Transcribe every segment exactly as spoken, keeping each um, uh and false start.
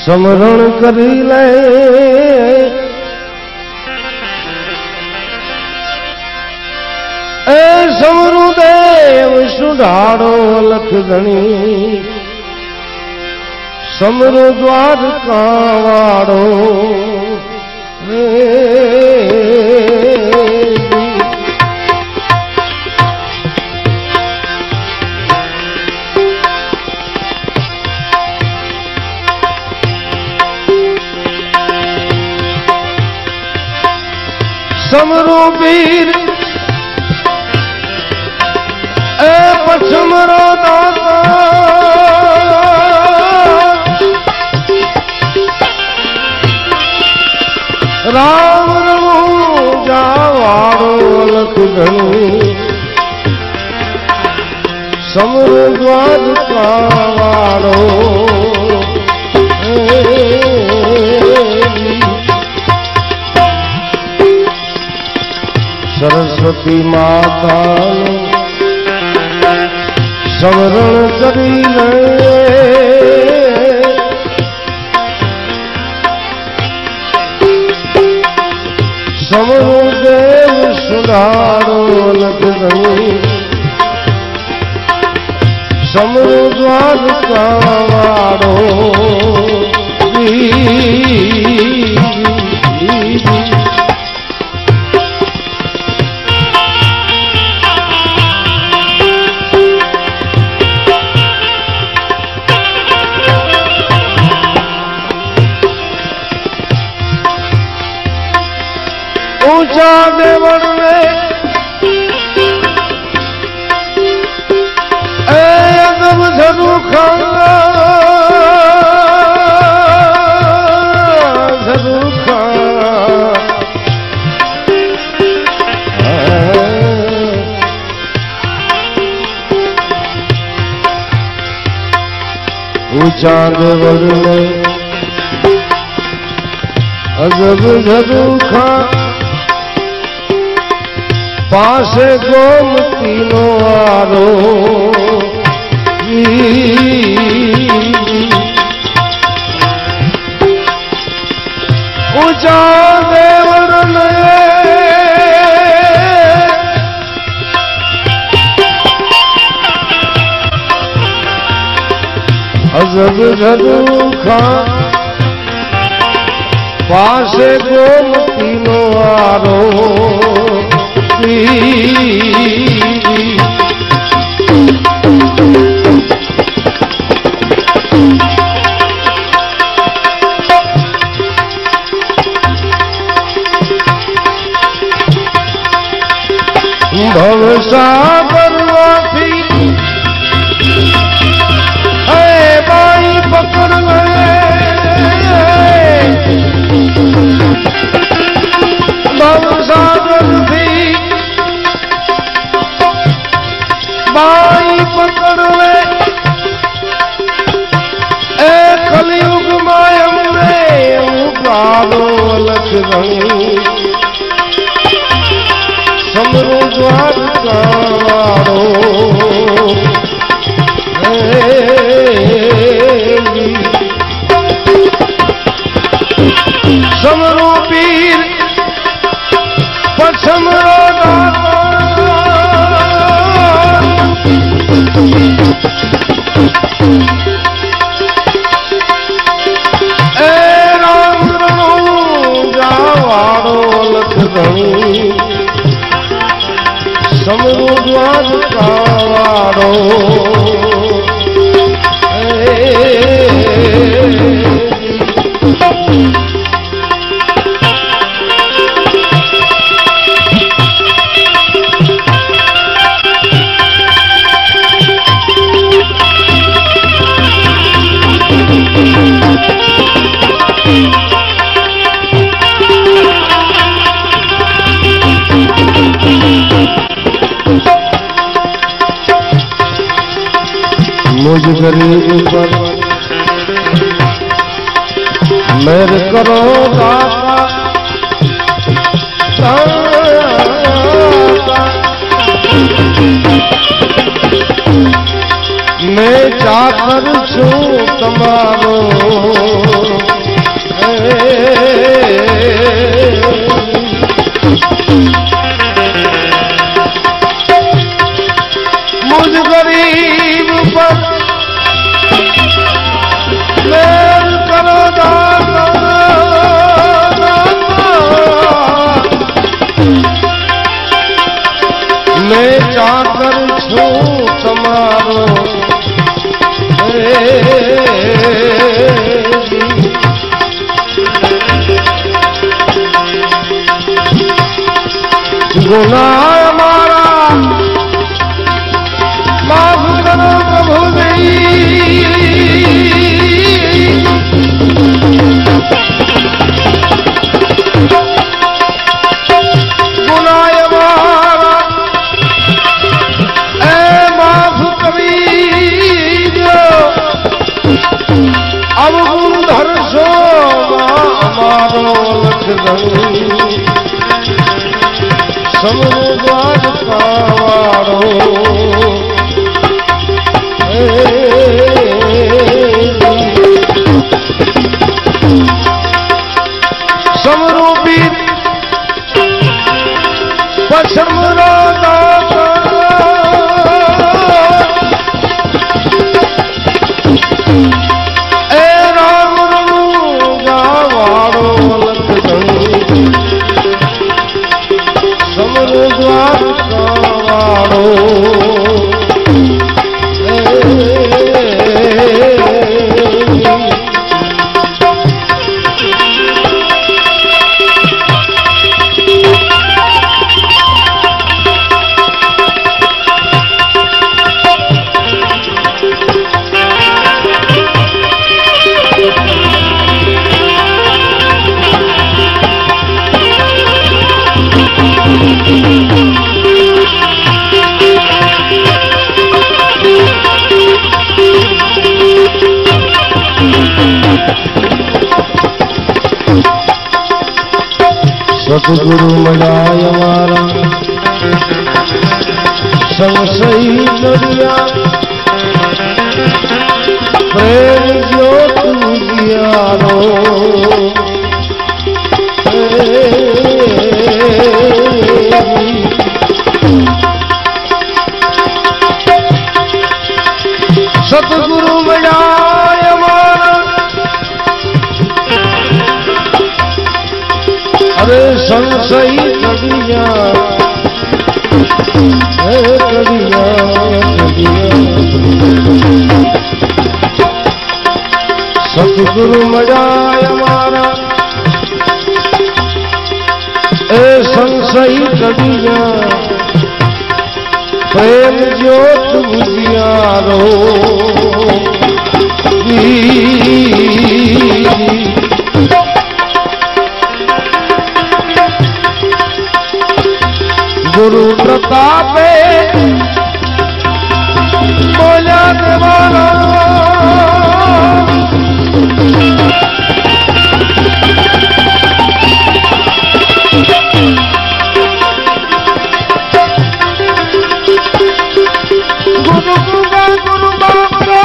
समरण करी ले ए समरू देव सुधारो अलख धनी समरू द्वारका वाड़ो समरू वीर ए पछमरो दाता राम रमू जावारो अलख धनी समरू द्वारका वाड़ो सरस्वती माता समरण करी ले समरू देव सुधारो अलख धनी समरू द्वारका वाड़ो ऊंचा देवर में ए अदब झरू खांगा झरू ऊंचा देवर में अदब झरू खा पासे गोमती नो आरो ऊंचा देवर ने अजब झरू खा पासे गोमती नो आरो भव सागर माफी है बाई पकड़ ले भव सागर भी बाई पकड़ ले ए कलयुग मायम रे उगारो अलख धनी समरू द्वारका वाड़ो समरू वीर पछमरो दाता ए राम रमू जावाड़ो अलख धनी समरू द्वारका वाड़ो मुझ गरीब पर मेर करो दाता मैं चाकर छू तमारो गुना हमारा माफ करो प्रभु जी, गुना हमारा ए माफ करीजो, अब गुंधर सो हमारो लखधनी समरो द्वार कावाड़ो समरो बीर पछमरो दाता ए राम जावाड़ो लखधनी समरो द्वार कावाड़ो सतगुरु मजाय हमारा संशयी दरिया प्रेम ज्योत उजियारो सतगुरु मजाय हमारा अरे संशयी कड़िया कड़िया सतगुरु मजाय हमारा ए संशयी कड़िया प्रेम ज्योत उजियारो गुरु प्रतापे बोला देवाना गुरु गुरुगा गुरु बाबरा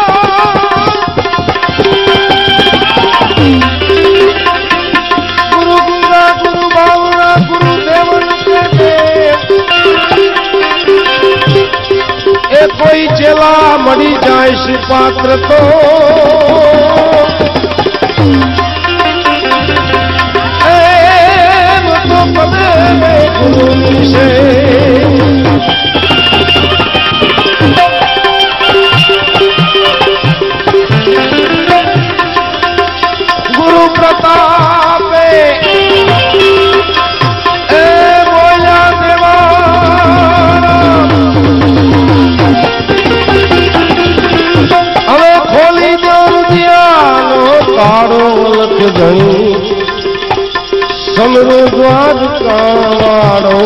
गुरु गुरुगा गुरु बाबरा गुरु देवन ए कोई चेला मरी जाए सुपात्र तो ए तो पदे गुरु से गुरु प्रतापे लखधनी समरो द्वार कावाड़ो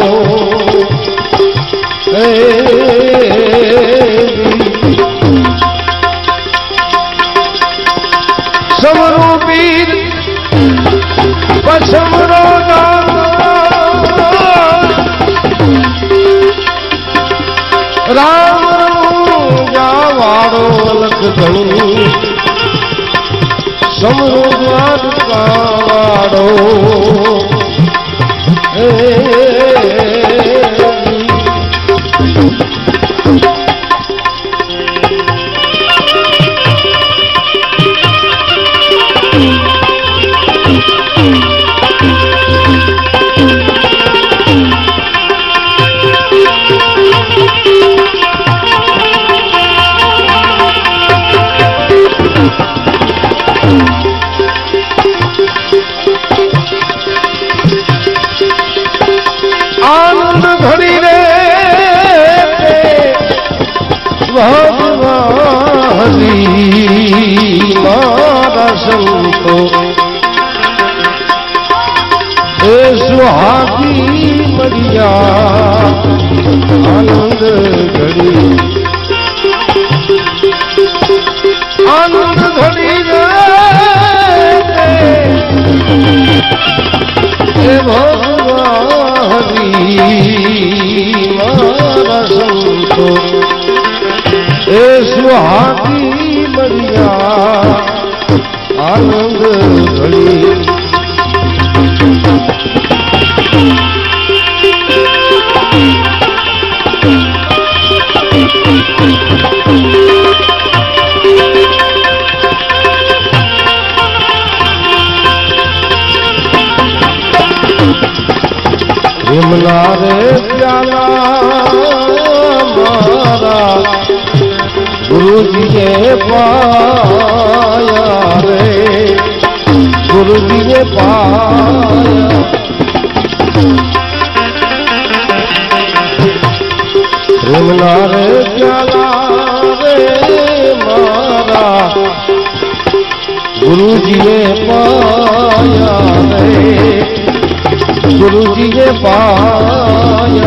समरो वीर पछमरो राम जावाड़ो लखधनी समरो द्वार कावाड़ो आन संतो ए सुहागी मरिया आनंद घड़ी आनंद घड़ी रे ए भगवानी मारा संतो ए सुहागी मरिया आनंद घड़ी विमला रे प्याला मारा गुरु जी ने पाया रे गुरु जी ने पाया विमला रे प्याला रे मारा गुरु जी ने पाया रे गुरु जी ने पाया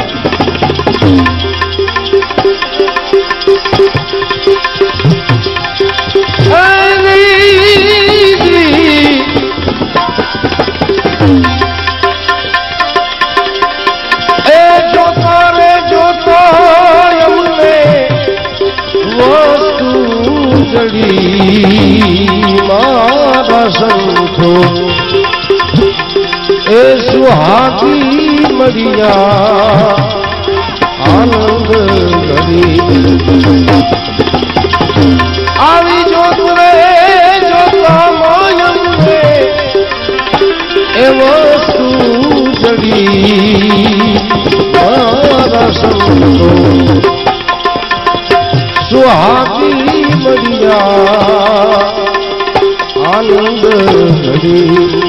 ए जोता रे जोता हमने वस्तु जड़ी मारा संतो ए सुहागी मरिया आनंद घड़ी आवी जोत रे जोता मायम रे ए वस्तु जड़ी मारा संतो सुहागी मरिया आनंद घड़ी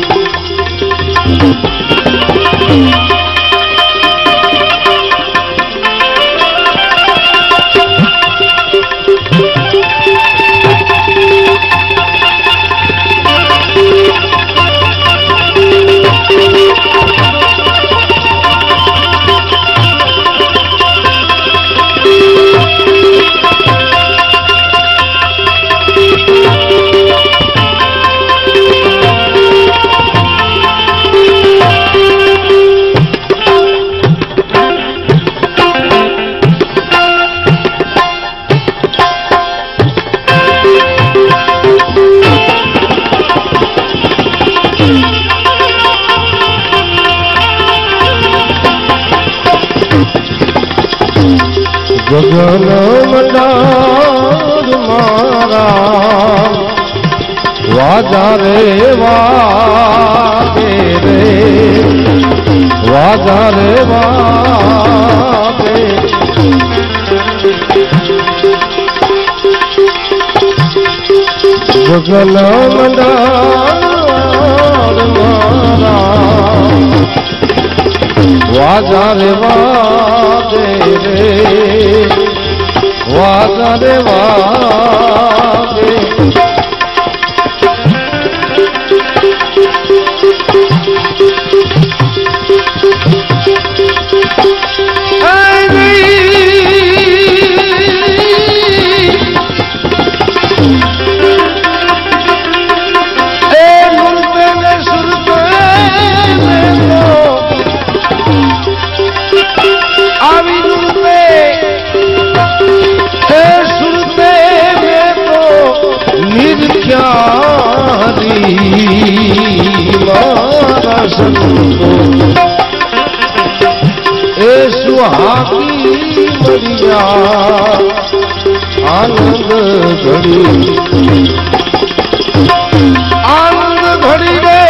गगन मंडार मारा वाजा रे वागे रे वाजा रे वागे गगन मंडार मारा वाजा रे वागे रे वाजा रे वागे मारा संतो ए सुहागी मरिया आनंद घड़ी आनंद घड़ी रे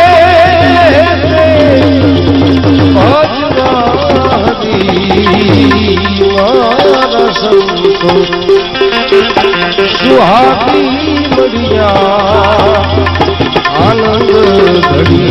भजनारी मारा संतो सुहागी मरिया आनंद घड़ी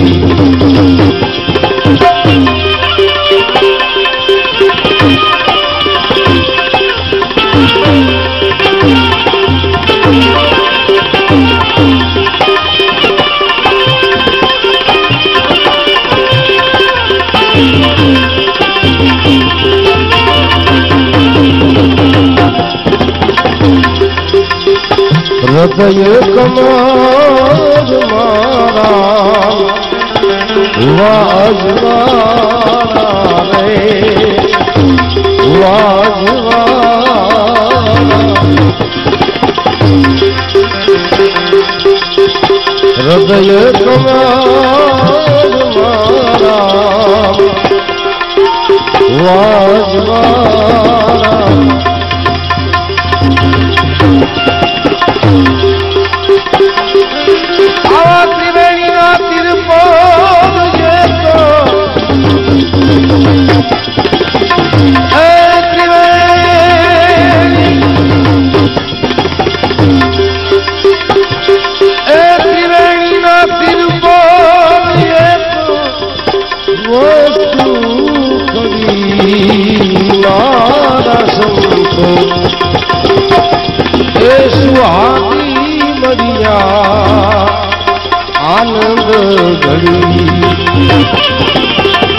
હૃદય કમર મારા વાજવાના રે વાજવાના હૃદય કમર મારા વાજવાના આવા ત્રિવેણીના તિરપોલ જે તો એ ત્રિવેણી એ ત્રિવેણીના તિરપોલ જે તો વસ્તુ કરી મારા સંતો એ સુહાની મરિયા આનંદ ઘડી